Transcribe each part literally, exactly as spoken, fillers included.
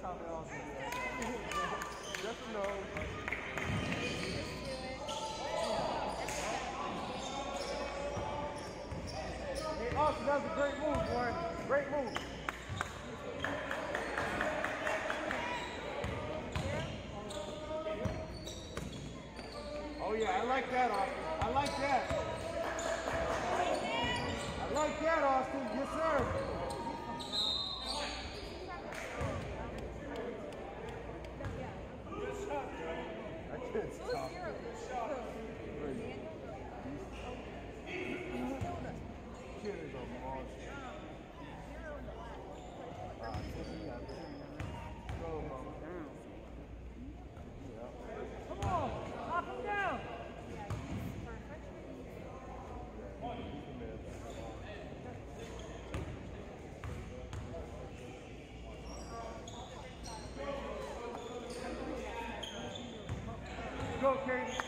how they all do it. Just a nose. Hey, Austin, that was a great move, boy. Great move. Oh yeah, I like that, Austin. I like that. I like that, Austin. Yes, sir. I can't stop. Kid is a monster. Go, Mama. Come on, knock him down. Go, Katie.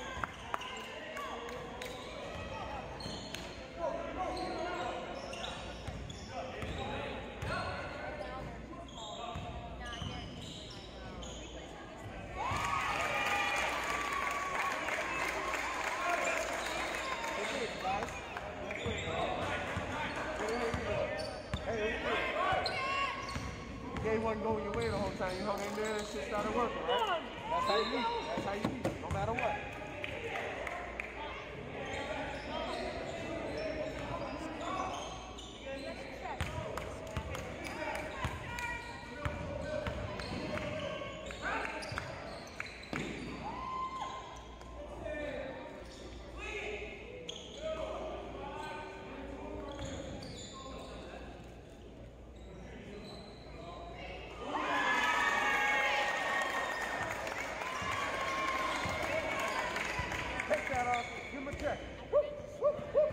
The game wasn't going your way the whole time. You hung in there and shit started working, right? That's how you eat. That's how you eat, no matter what. Give him a check. Whoop, whoop, whoop.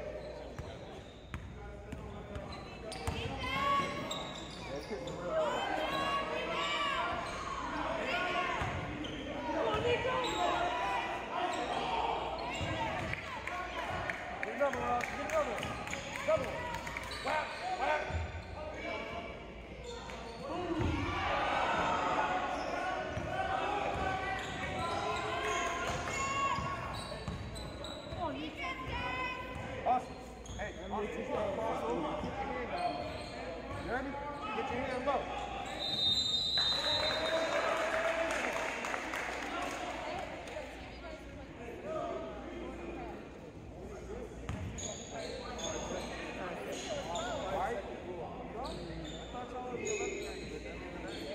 Come on, Nico. Get another one, get another one. Another one. Whap, whap. Awesome. Hey, Austin, you gotta cross over. Get your hand down. You ready? Get your hand low. All right? I thought y'all would be electric with that.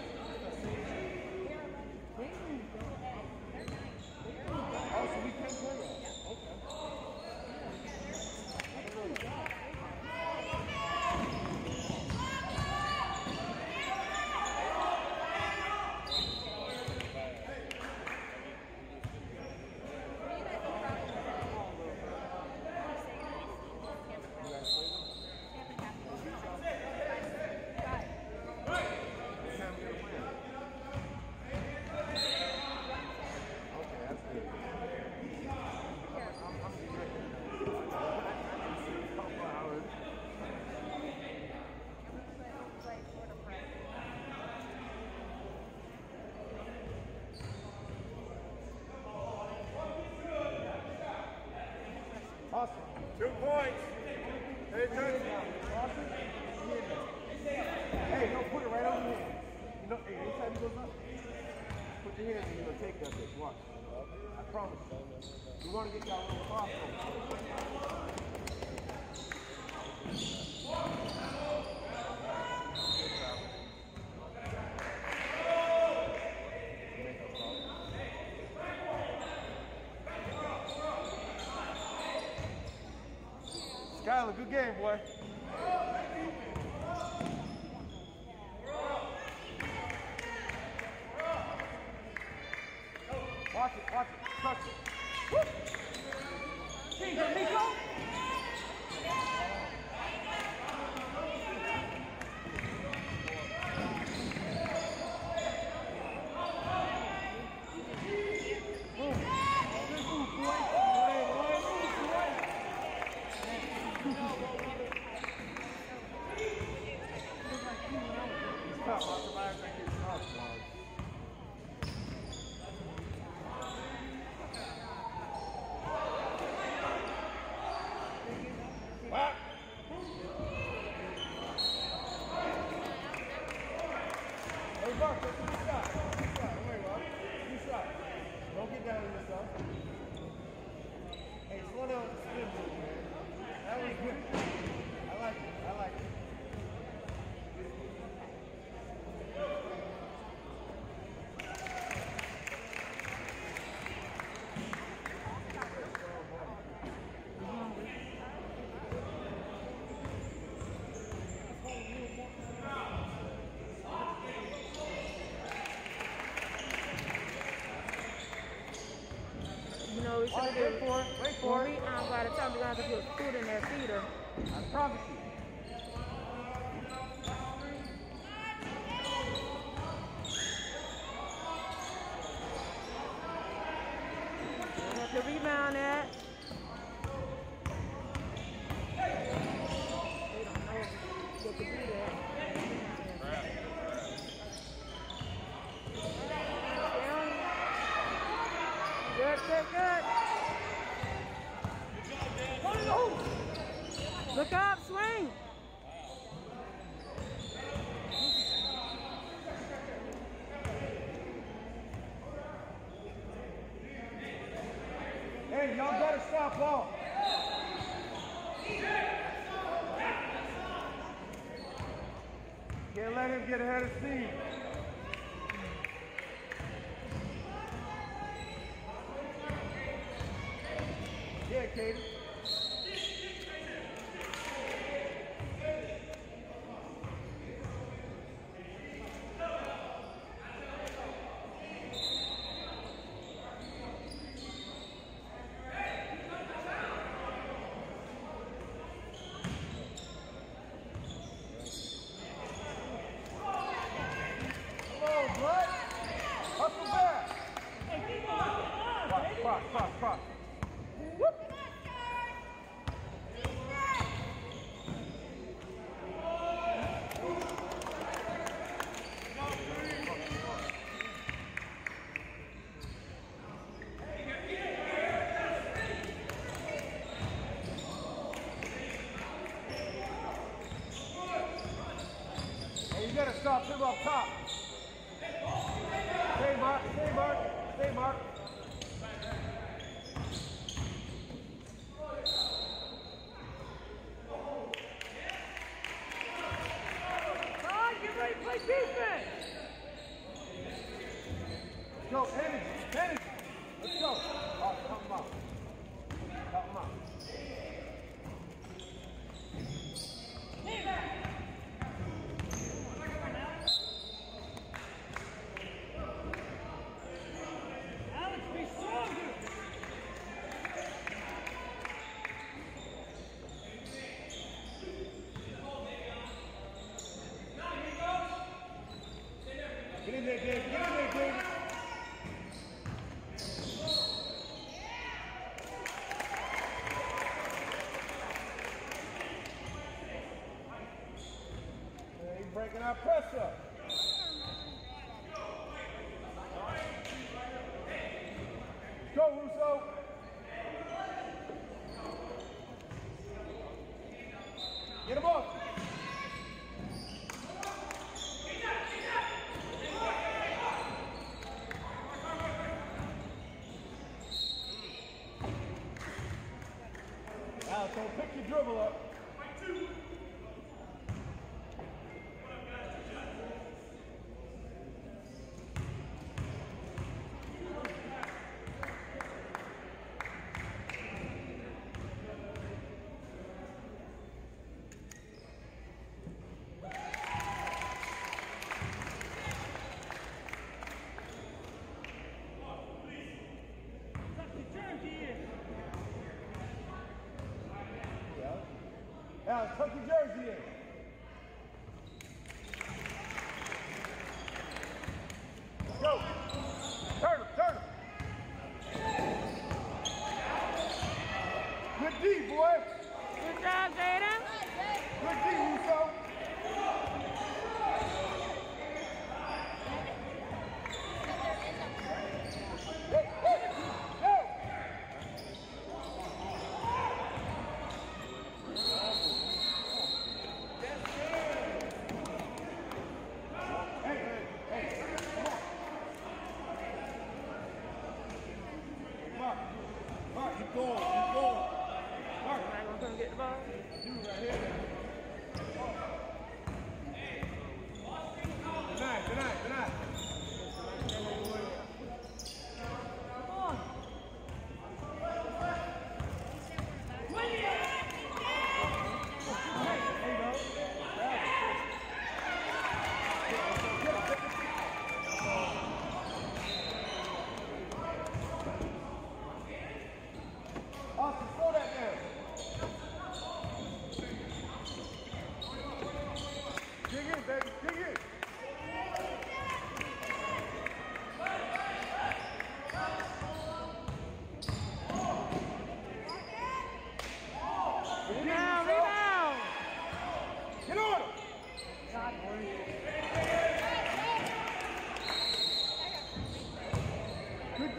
Oh, so we can't play that? Okay. Awesome. Two points. Hey, Awesome. Hey, no, put it right over here. You know, hey, anytime he goes up, put your hands and you're going to take that bitch. Watch. I promise. We want to get y'all a little crossover. Skyler, good game, boy. Watch it, watch it, touch it. Here you go, Nico. Tough, I'll survive like it's tough, Hey, Mark, that's a good shot. Good shot. Don't worry, Mark. Good shot. Don't get down on yourself. Hey, slow down with the spin move, man. That was good. I like it. I like it. You know, we should have Wait for it. Wait for it. Um, by the time we're going to have to put food in their feeder. I promise you. Have to rebound that. They don't know if they can do that. Good, good, good. Oh. Look up, swing. Hey, y'all gotta stop ball. Can't let him get ahead of steam. Yeah, Katie. Cross, cross, cross. Whoop. Hey, you gotta stop him up top. Stay, Mark. Stay, Mark. Stay, Mark. Play defense. Let's go, energy, energy. Let's go. Oh, help him out. Help him out. Alex, be stronger. Get in there, David. Get in there, David. Yeah, he's breaking our press up. Let's go, Russo. Get him off. Alex, don't pick your dribble up. Alex, tuck your jersey in. Go. Turn him, turn him. Good D, boy. Good job, Jaden. Good D, Russo. Hey, hey, hey.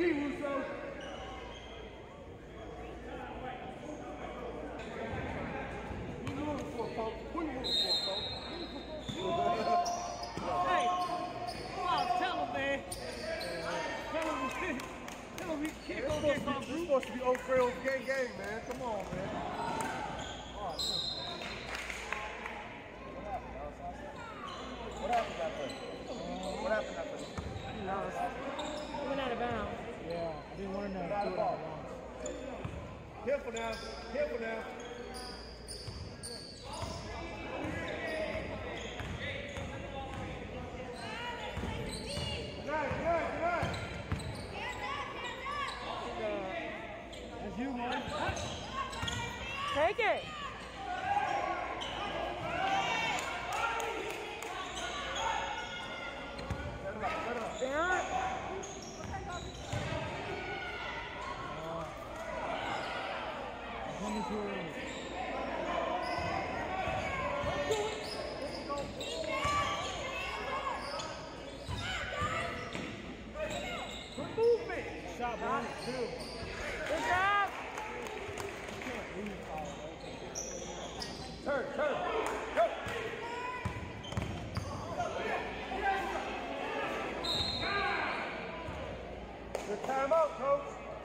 D, Russo. What you moving for, folks? What you moving for, folks? Hey, oh, tell him, man. Tell him, tell him he can't go get my It's group. supposed to be old Frey old gang gang, man. Come on, man. Oh, what happened out there? What happened out there? He lost. He went out of bounds. Yeah, I didn't want to know. Out of ball. Careful now. Careful now. Good night, good night, good night. That's you, man. Take it. Set it up, set it up. Down. Come into it. Good movement. Shot, boy. Two. Good job. Turn, turn. Go. Good timeout, coach.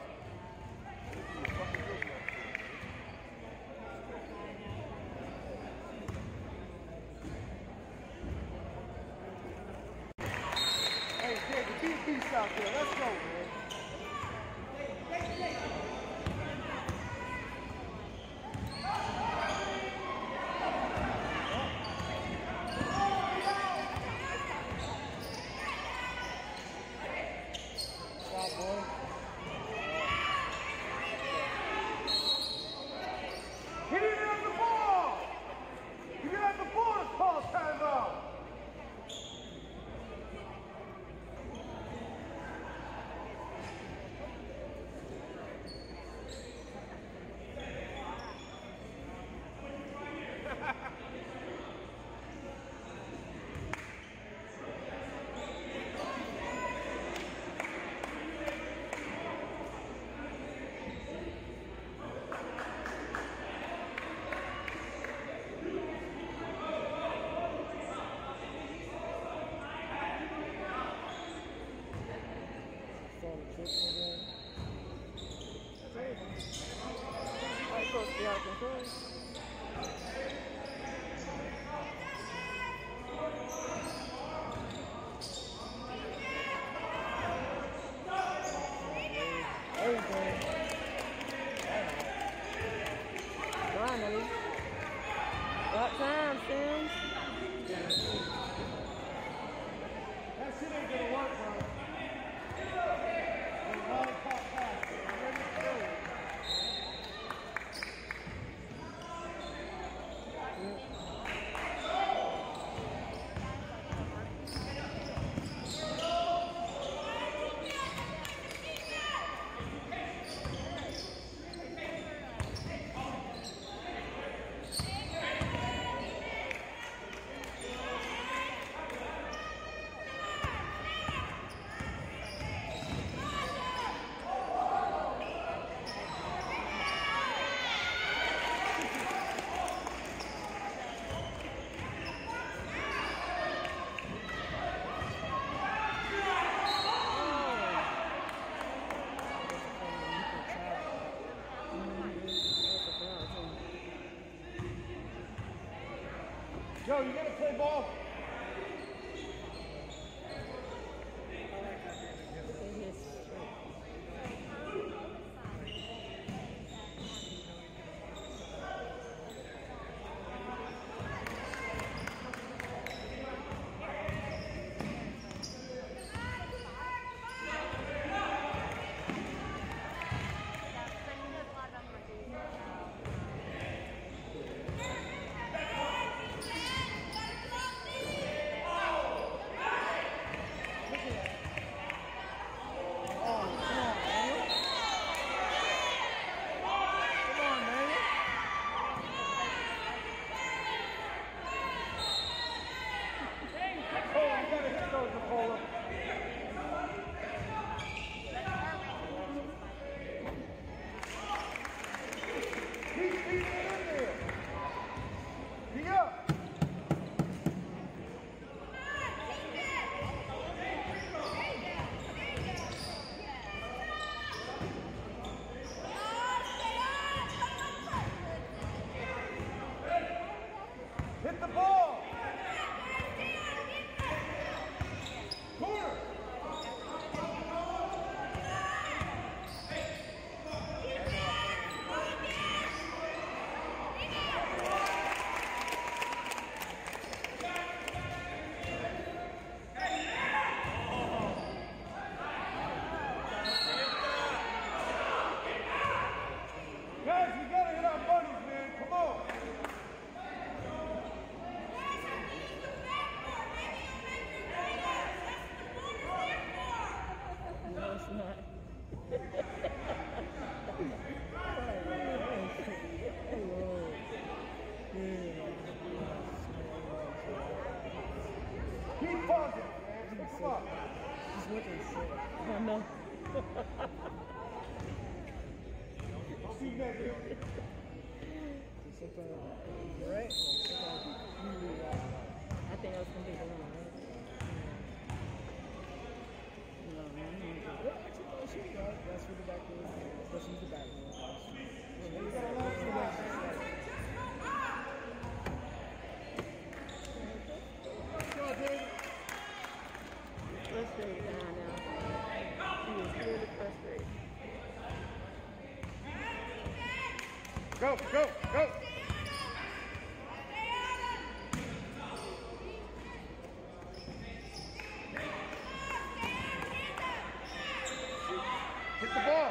Hey, Jake, the big beast out there. Let's go, man. Shot, boy. He didn't have the ball. He didn't have the ball. It's called timeout. Saw the triple again. I'm supposed to be out of control. Everything. Finally. About time, Sims. That shit ain't gonna work, bro. Joe, you gotta play ball. That's what they said. I know. Sometimes you're right. Sometimes you really right. I think that was gonna be the one, right? No, man. Well, actually, no, she got that's for the back door. But she's the back door. Frustrated now, now. He is really frustrated. Go, go, go. Hit the ball.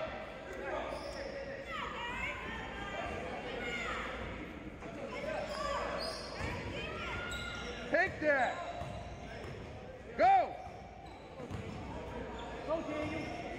Take that. Go. Go, Daniel.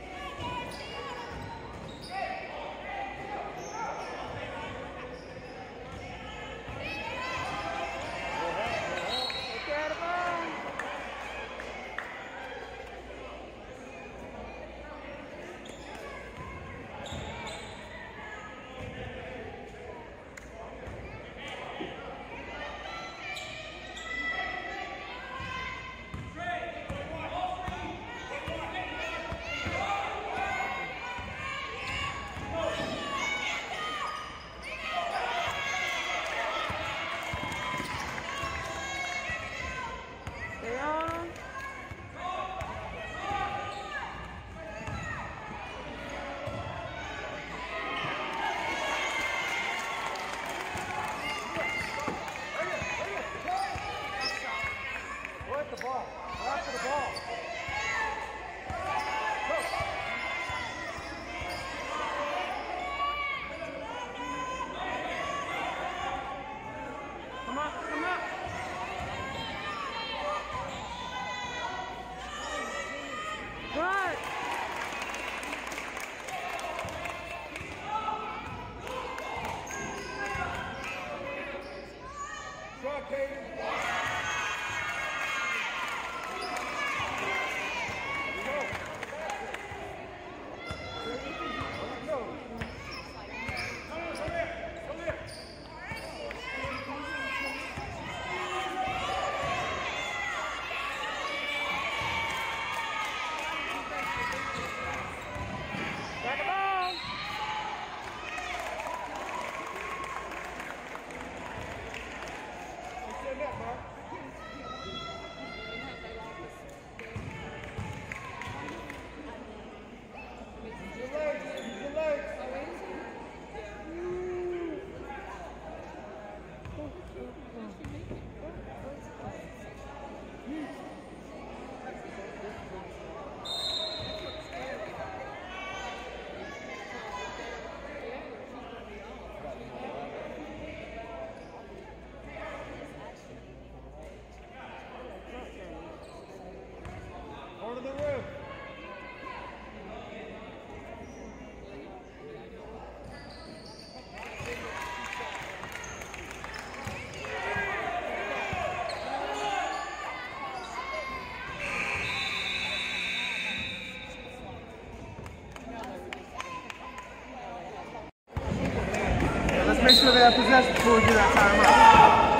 Make sure they have possession before we get that timeout.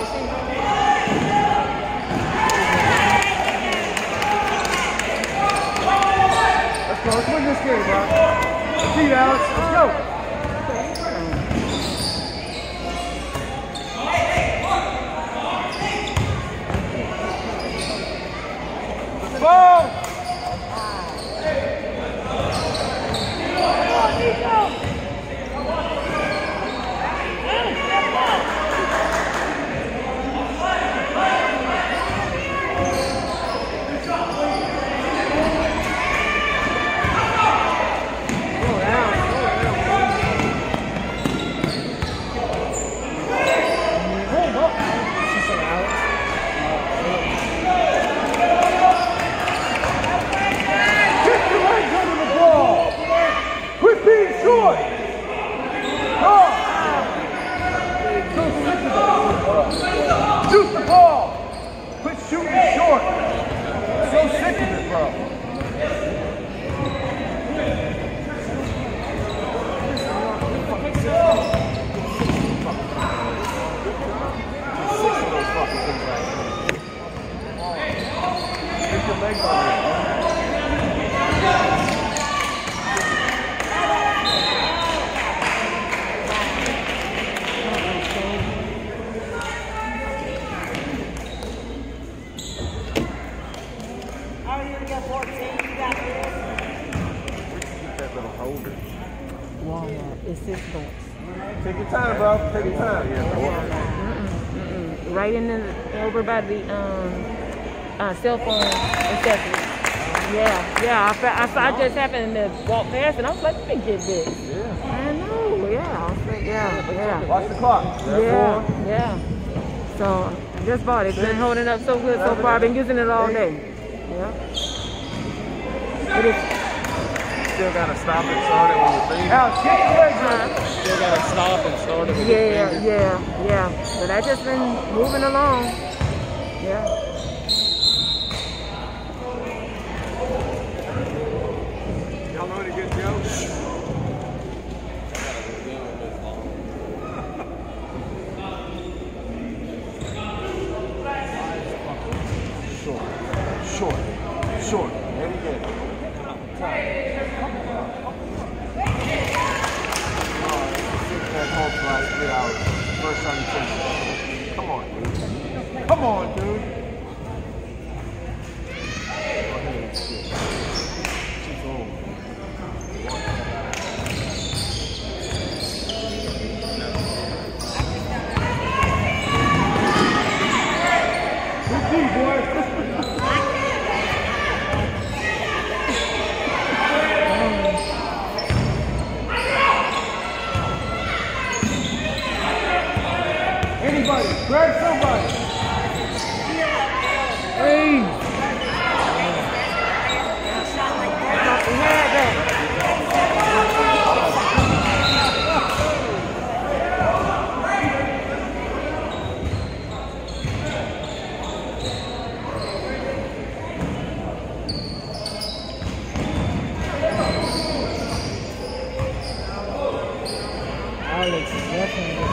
Let's go. Let's win this game, bro. Let's beat Alex. Let's go. Ball. Shoot the ball! Quit shooting short! So sick of it, bro. got fourteen. You got this. Get that little holder. Walmart. It's six bucks. Take your time, bro. Take your time. Yeah, Mm-mm, mm-mm. Right in the over by the um uh, cell phone accessories. Yeah, yeah. I, I, I just happened to walk past and I was like, let me get this. Yeah. I know. Yeah. I was like, yeah, yeah. Watch the clock. Yeah, yeah. So I just bought it. It's been holding up so good so far. I've been using it all day. Yeah. It is. Still gotta stop and start it when you leave. Now, kick the legs up. Still gotta stop and start it when you Yeah, yeah, yeah. But I just been moving along. Yeah. Y'all know any good jokes? Short, short, short. Very good. That home for the last three hours. First time you finish it. Come on, dude. Come on, dude. She's old. Good D, boy. Anybody, grab somebody. Hey. We had that. Alex is definitely.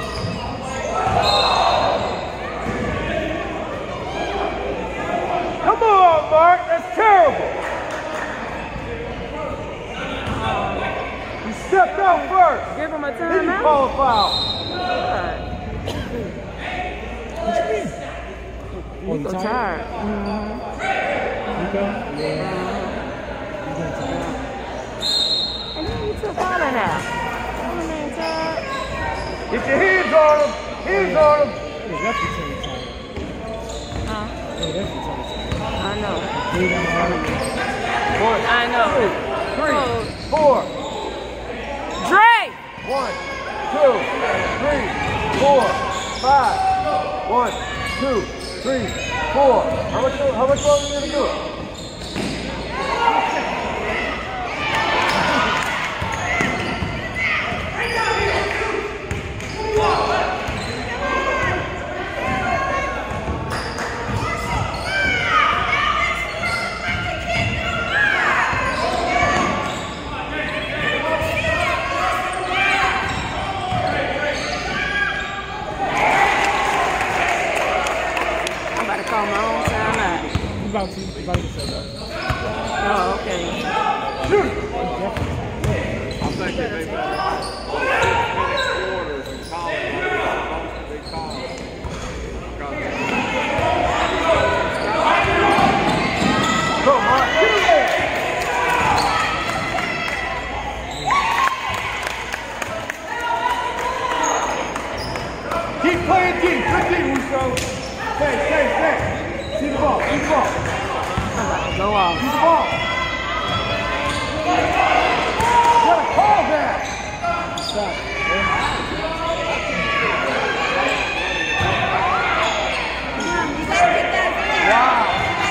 Come on, Mark. That's terrible. You stepped out first. Give him a Then you timeout. call a foul. What you mean? He's so tired. Mm-hmm. You go? Yeah. You going to And then you took all of that. Oh, man, tired. Get your hands on him. Hands on him. Yeah, that's the same time. Huh? Yeah, that's the same time. I know. Three down the hallway. One, I know. two, three, Oh. four. Dre! One, two, three, four, five. One, two, three, four. How much? How much longer are you gonna do it? I'm about to call my own timeout. You about to, you about to say that. Oh, okay. I'm thinking maybe quarters in college. Most of big college. Go, Mark. Get him there. Keep playing deep. Good deep, Russo. Stay, stay, stay. See the ball. See the ball. I'm about to go off. See the ball. You gotta call that. Stop. Wow.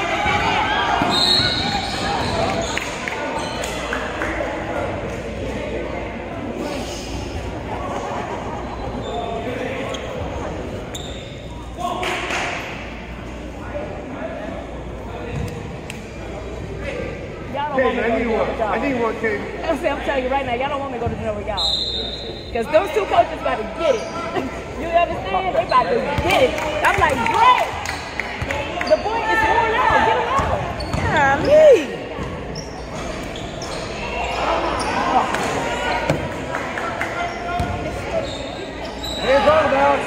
Y'all don't Kate, want me I to need go one. to I need one, Kate. I'm saying, I'm telling you right now, y'all don't want me to go to dinner with y'all. Because those two coaches about to get it. You understand? They about to get it. I'm like, great. The boy is worn out. Get him out. Golly. Hands on him, Alex.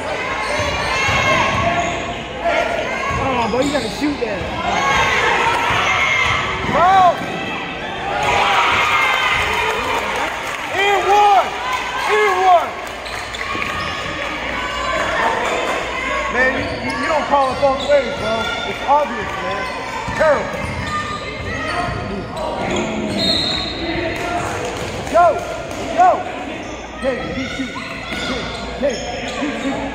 Oh, boy, you gotta shoot that. obvious, man. Terrible. Let's go. Let's go. Hey, keep shooting. Hey, keep shooting.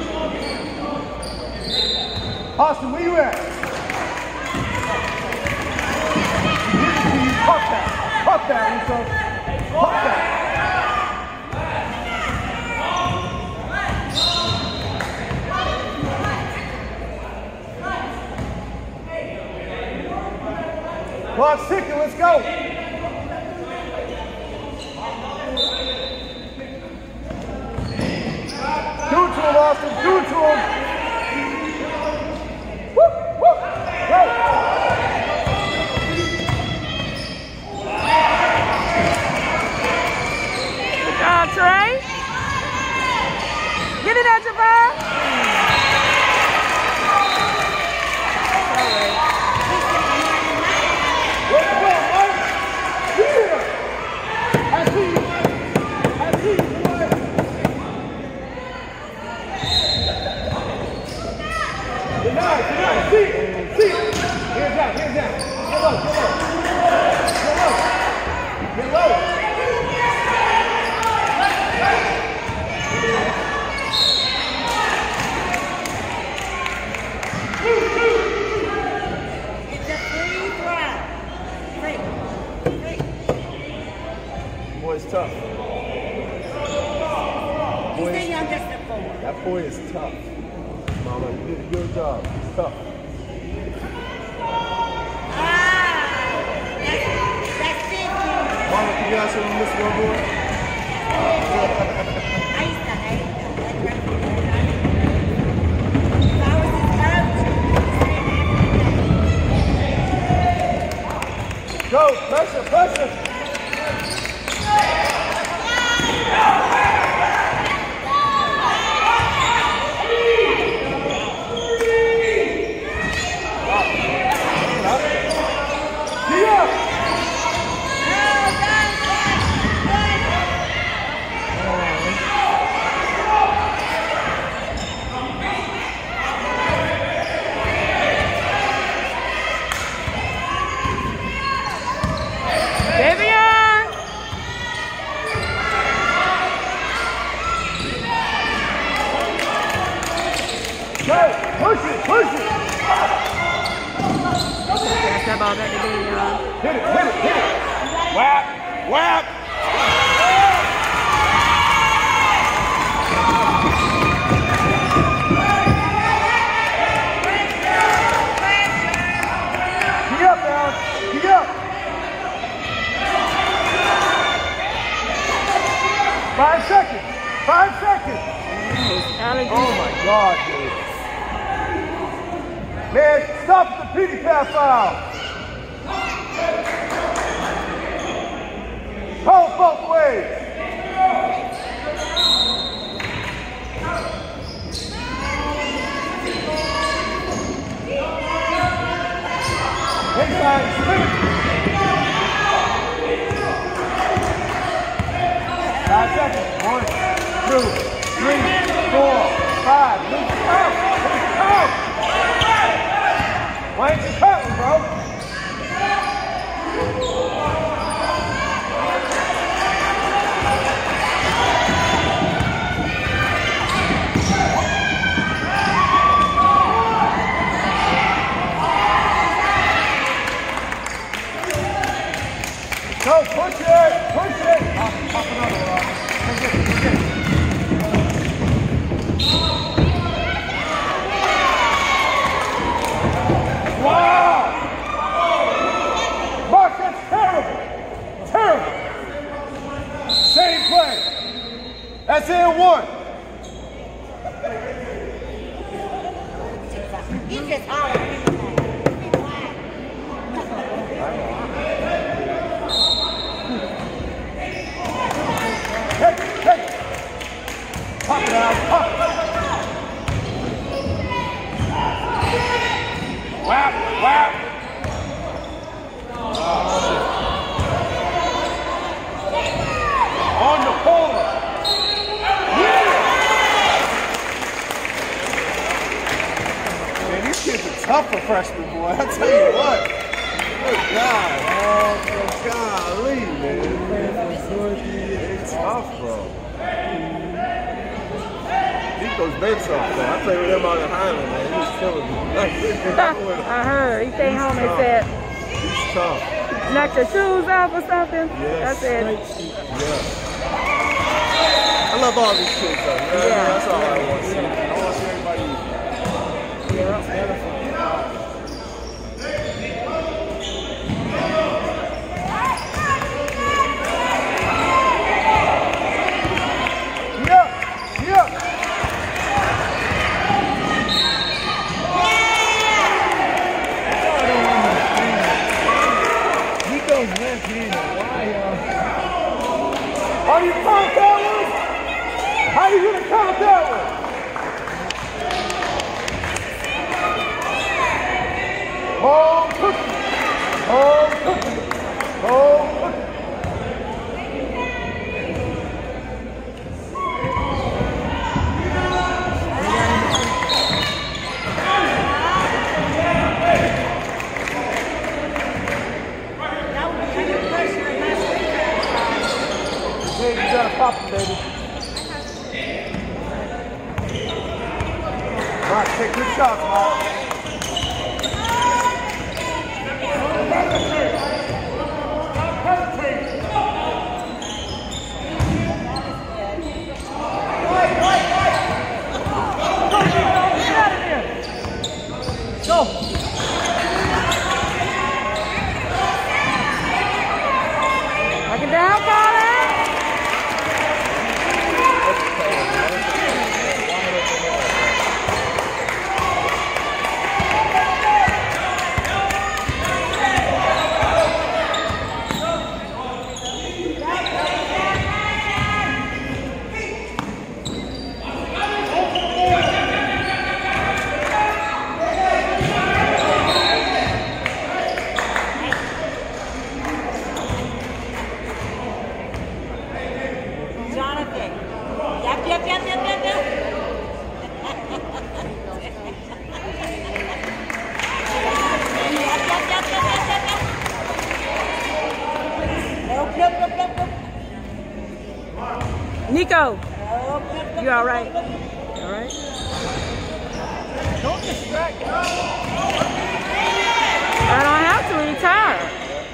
Austin, where you at? You pop that. Pop that, Russo. Pop that. Clock's ticking, let's go. Do it to him, Austin, do it to him. Woo, woo, go. Good job, Trey. Get it out, Javon. Let's go, Mike. Yeah. I see you, Mike. I see you, Mike. Good night, good night. See it, see it. Hands down, hands down. Get low, get low. Get low. Get low. It's a free throw. Free. Free. Boy's tough. He's Boy the is, youngest of four. that boy is tough. Mama, you did a good job. He's tough. Ah, that's, that's big. Mama, can you guys show me this one boy? Ahí está, ahí está. That's right. If I was his coach, Go, pressure, pressure. Push it, push it. Pass that ball back to Dyimond. Hit it, hit it, hit it. Whap, whap. Get up, Alex. Get up. Five seconds. Five seconds. Oh my God, dude. Man, stop the pity pat foul. Hold both ways. Inside, spin it. Five seconds. One, two, three, four, five. Lose the count. Lose the count. Why ain't you cutting, bro? Go, push it, push it. Pop, pop another one. Take it, take it. Wow! Mark, that's terrible. Terrible. Same play. That's in one. he just hollered. Be quiet. Take it, take it. Pop it out, pop it. Whap, whap. On the corner. Yeah. freshman, boy. I tell you what. Good God. Oh, golly, man. It's tough, bro. Nico's been tough, though. I played with him out in Highland, man. He was killing me. I heard. He came home and said, he's tough. knock your shoes off or something? Yes. I said, yeah. I love all these kids, though. You know yeah. That's all I want to see. I want to see everybody eat. Yeah. How do you count that one? How are you going to count that one? Home cookie. Home cookie. Home cookie. You gotta pop them, baby. Mark, take good shots, Mark. Go! Knock it down, Colin! Nico, you all right? All right? Don't distract him. I don't have to, he's tired.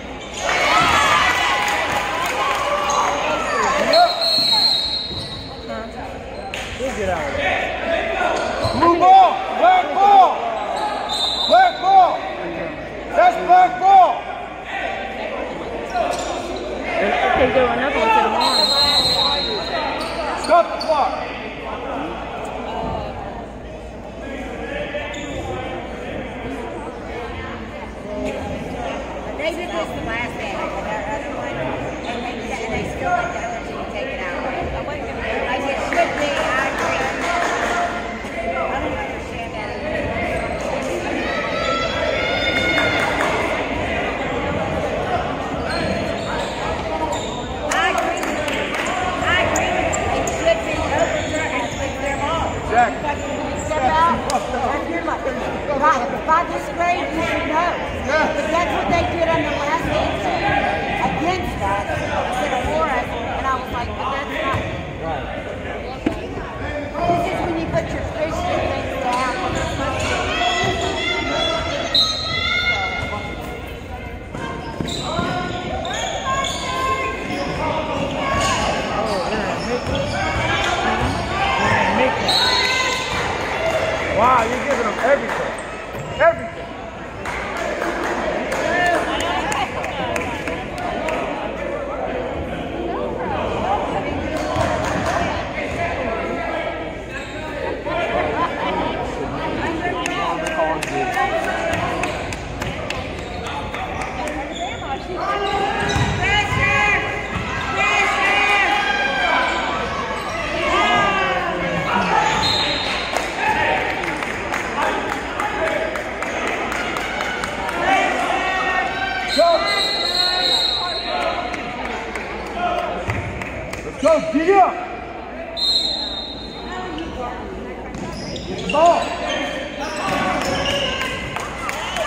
He'll get out of there. Blue ball! Black ball! Black ball! That's black ball! They can do another one to the morning. Stop the clock! They did this the last day, like our other one, and they, and they still like to let you take it out. Like it should be, I agree. I don't understand that either. I agree with you. I agree with you. It should be overturned with their ball. Jack. Step out, turn your light. Right, by this grade, you should know. Because that's what they did on the last game too, against us, instead of for us, and I was like, but that's not. Right. This is when you put your Christian things down when you're supposed to. Wow, you're giving them everything. Everything. Go, dig up! Get the ball!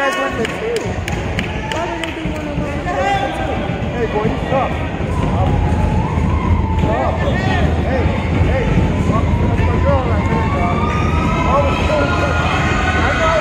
guys went for two. Why did they do one of them? Hey, boy, you suck. Stop. Hey, hey. That's my girl right there, dog. I was so I know.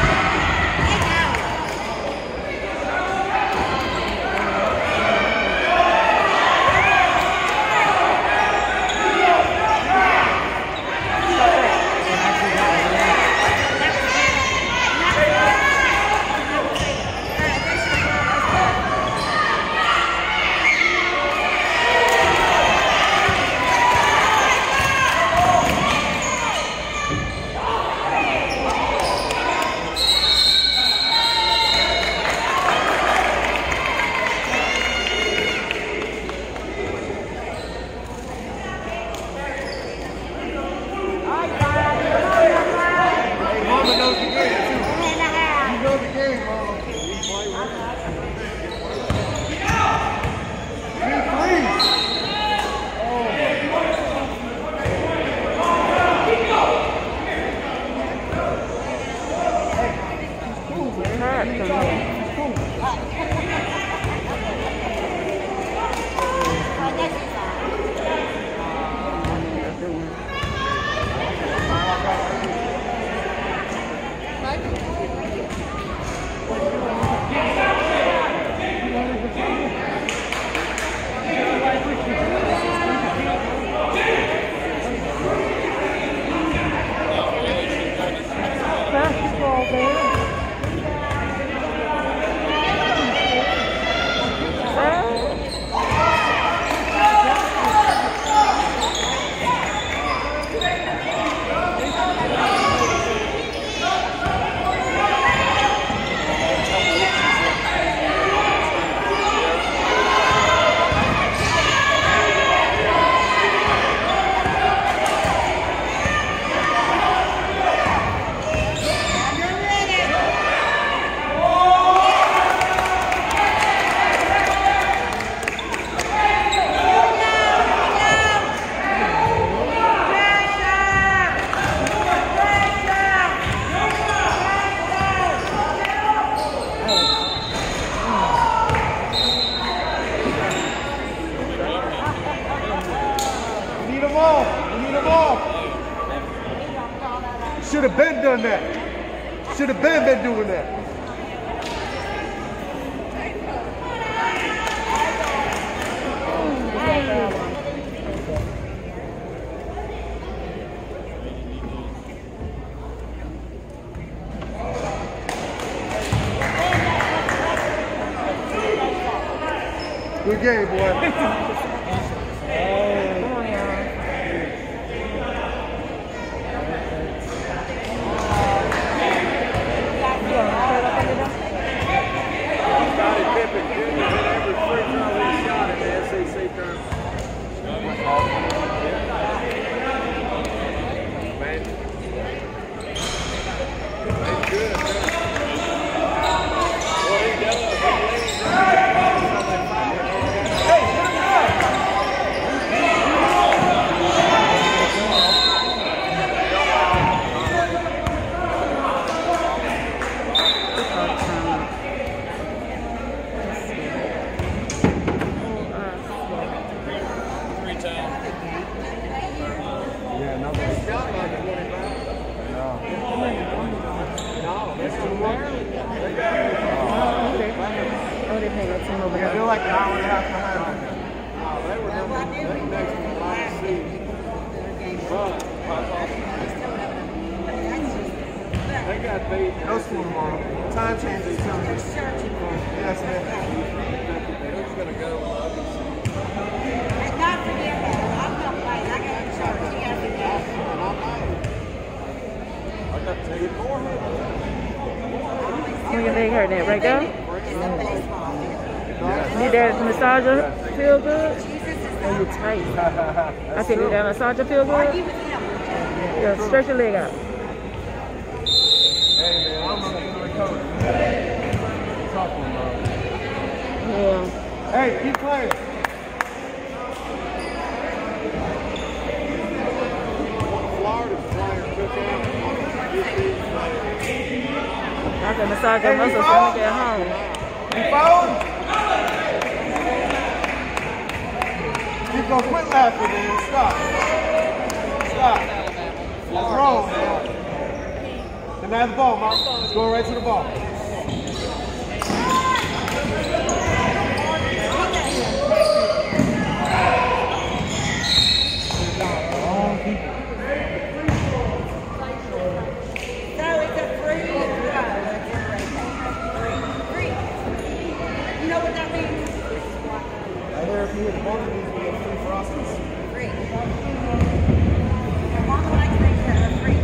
Should have been done that. Should have been been doing that. Good game, boy. No school tomorrow. Time changes. Yes, man. Who's gonna go? Not forget that. I'm not playing. I got to charge. You got to forget. I got to take it more. Where your leg hurt at? Right there? Need that massager feel good? Oh, you tight. I said, need that massager feel good? Yeah, stretch your leg out. Hey, man, I'm going to recover. Tough one, bro. Yeah. Hey, keep playing. Florida's player took out. Okay. to massage your muscles when we get home. You found? Keep going, quit laughing, man. Stop. Stop. That's wrong, man. Deny the ball, Mark. Let's go right to the ball. Wrong people. So it's a free drive. Free. You know what that means? I hear if you hit both of these, we get free frosties. Free. Your mom likes things that are free.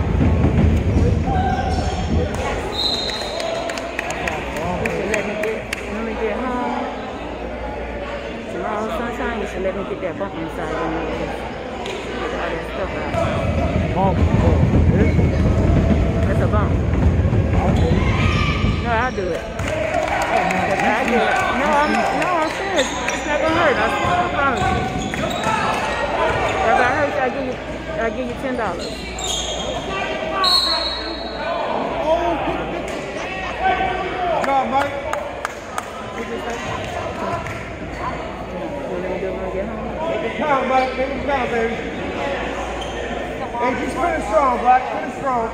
Let me get, let me get home. Tomorrow sometime you should let me get that bump inside of me. Get all that stuff out. Bump. That's a bump. Okay. No, I'll do it. I'll do it. No, I'm, no, I'm serious. It's not gonna hurt. I, I promise you. If I hurt you, I'll give you, I'll give you ten dollars. Good job, Mike. Make it count, Mike. Make it count, baby. Hey, just finish strong, Black. Finish strong.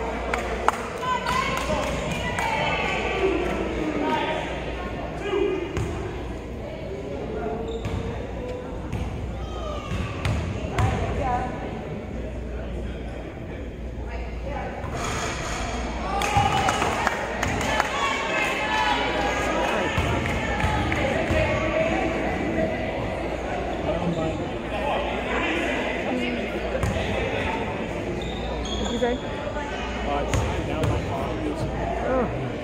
What'd you say? Oh.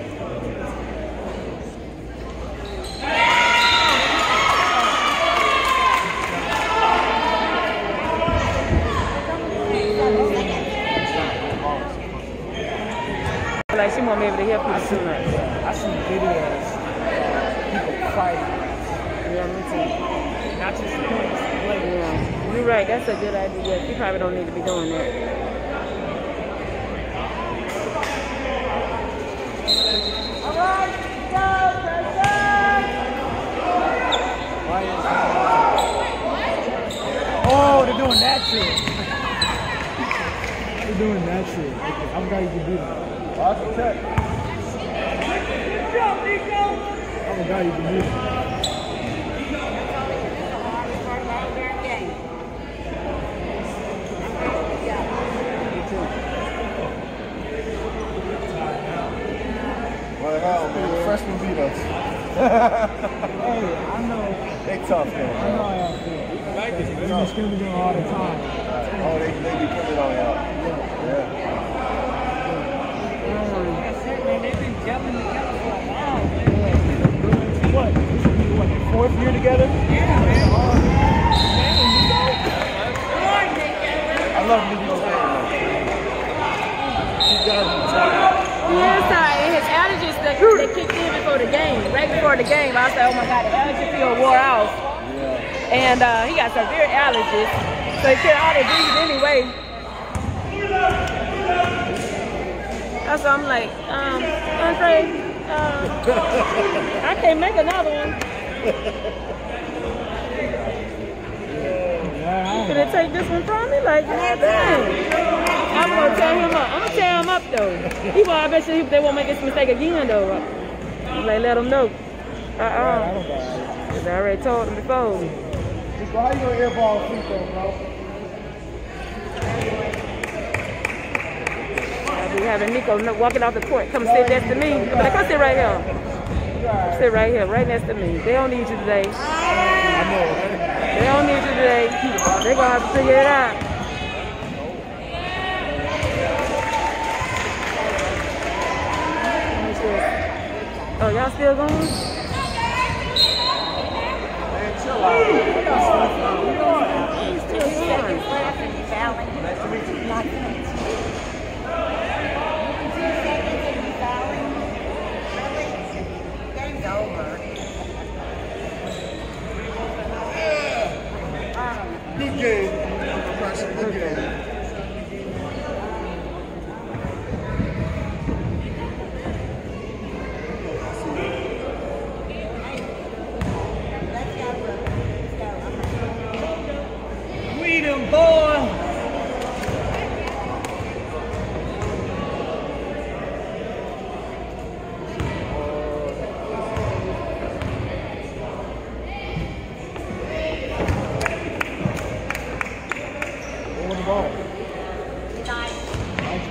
Like she won't be able to help you too much. I see videos, people fighting. Yeah, me too. Not just points, like, Yeah, you're right. That's a good idea. You probably don't need to be doing that. oh, they're doing that shit. They're doing that shit. Okay, I forgot you could do that. Awesome check. I forgot you could do that. What the hell, man? Freshmen beat us. Hey, I know. They tough, I man. know I have to. We've been scrimmaging all the time. Oh, they, they be putting it on y'all. Yeah. What? What? Fourth year together? I love Nico. These guys are tough. Yeah, sorry. And his allergies that, that kicked in before the game, right before the game. I said, oh my God, the allergy field wore off. Yeah. And uh, he got severe allergies. So he can't hardly breathe anyway. That's why I'm like, um, Andre, uh, I can't make another one. You gonna take this one from me? Like, God dang. I'm gonna tear him up. I'm gonna tear him up though. He won't, I bet you they won't make this mistake again though. I'm like, let him know. Uh-uh. Cause I already told him before. Nico, how you gonna airball a free throw, bro? I'll be having Nico walking off the court, come sit next to me. I'm like, come sit right here. Sit right here, right next to me. They don't need you today. I know. They don't need you today. They're gonna have to figure it out. Oh, y'all still going? Man, chill out. Still going. Nice to meet you. Game's over. Good game. Pressure, good game.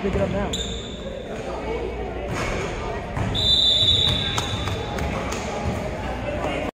pick it up now.